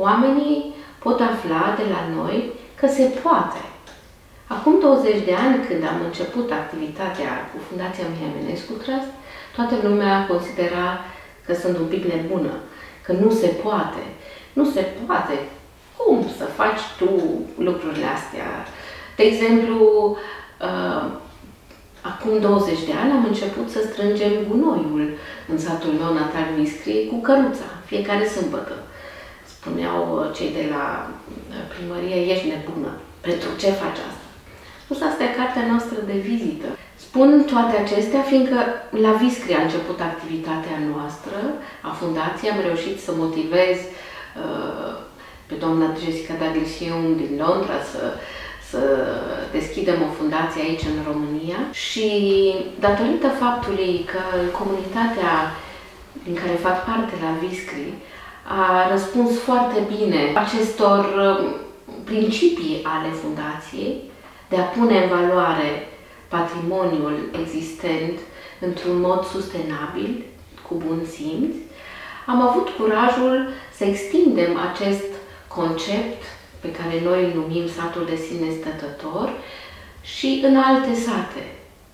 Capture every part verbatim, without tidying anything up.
oamenii pot afla de la noi că se poate. Acum douăzeci de ani, când am început activitatea cu Fundația Mihai Eminescu Trust, toată lumea considera că sunt un pic nebună, că nu se poate. Nu se poate. Cum să faci tu lucrurile astea? De exemplu, uh, acum douăzeci de ani am început să strângem gunoiul în satul meu natal Viscri cu căruța, fiecare sâmbătă. Spuneau cei de la primărie, ești nebună, pentru ce faci asta? Spus, asta e cartea noastră de vizită. Spun toate acestea fiindcă la Viscri a început activitatea noastră, a fundației. Am reușit să motivez uh, pe doamna Jessica Daglision din Londra să, să deschidem o fundație aici în România și datorită faptului că comunitatea din care fac parte la Viscri a răspuns foarte bine acestor principii ale fundației de a pune în valoare patrimoniul existent într-un mod sustenabil, cu bun simț, am avut curajul să extindem acest concept pe care noi îl numim satul de sine stătător și în alte sate.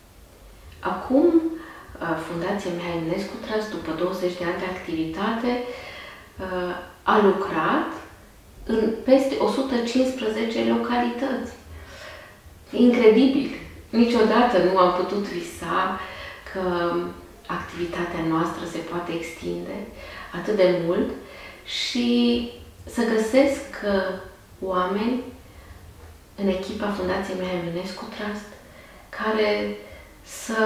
Acum, Fundația Mihai Eminescu Trust, după douăzeci de ani de activitate, a lucrat în peste o sută cincisprezece localități. Incredibil! Niciodată nu am putut visa că activitatea noastră se poate extinde atât de mult și să găsesc oameni în echipa Fundației Mihai Eminescu Trust care să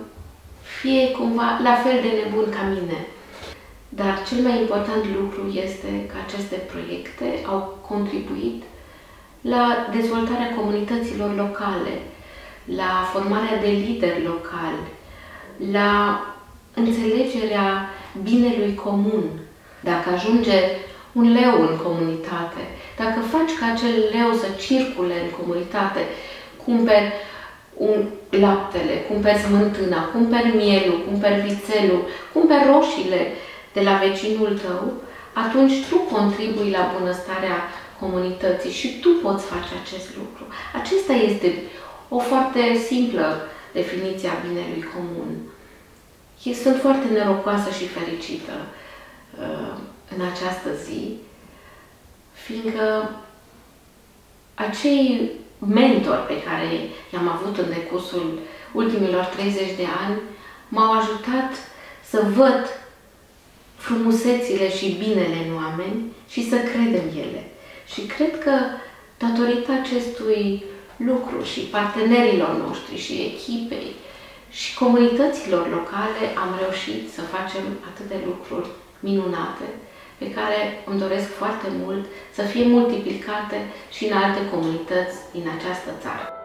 fie cumva la fel de nebun ca mine. Dar cel mai important lucru este că aceste proiecte au contribuit la dezvoltarea comunităților locale, la formarea de lideri locali, la înțelegerea binelui comun. Dacă ajunge un leu în comunitate, dacă faci ca acel leu să circule în comunitate, cumperi un laptele, cumperi smântâna, cumperi mielul, cumperi vițelul, cumperi roșiile de la vecinul tău, atunci tu contribui la bunăstarea comunității și tu poți face acest lucru. Acesta este o foarte simplă definiție a binelui comun. Eu sunt foarte norocoasă și fericită uh, în această zi, fiindcă acei mentori pe care i-am avut în decursul ultimilor treizeci de ani m-au ajutat să văd frumusețile și binele în oameni și să cred în ele. Și cred că datorită acestui lucru și partenerilor noștri și echipei și comunităților locale am reușit să facem atât de lucruri minunate pe care îmi doresc foarte mult să fie multiplicate și în alte comunități din această țară.